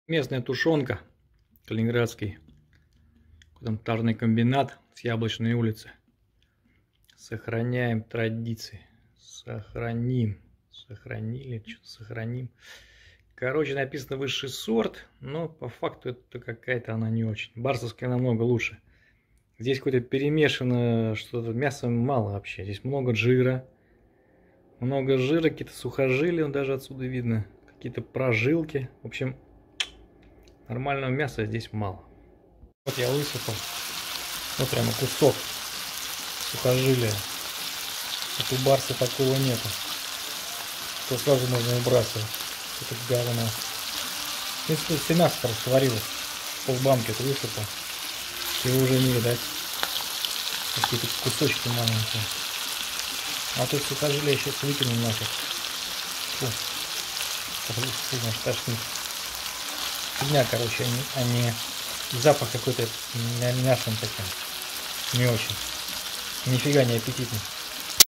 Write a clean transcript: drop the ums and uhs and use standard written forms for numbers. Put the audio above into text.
Местная тушенка, калининградский, там тарный комбинат с Яблочной улицы. Сохраняем традиции. Сохраним. Сохранили, что-то сохраним. Короче, написано высший сорт, но по факту это какая-то она не очень. Барсовская намного лучше. Здесь какое-то перемешано что-то, мяса мало вообще. Здесь много жира. Много жира, какие-то сухожилия, даже отсюда видно. Какие-то прожилки. В общем, нормального мяса здесь мало. Вот я высыпал. Вот прямо кусок сухожилия. Вот у барса такого нету. То сразу можно выбрасывать. Это говно. Если все мясо растворилось, полбанки это высыпал, его уже не видать. Какие-то кусочки маленькие. А тут сухожилия сейчас выкинем нафиг. Фу. Аж тошнит. Фигня, короче, они запах какой-то мясом таким. Не очень. Нифига не аппетитный.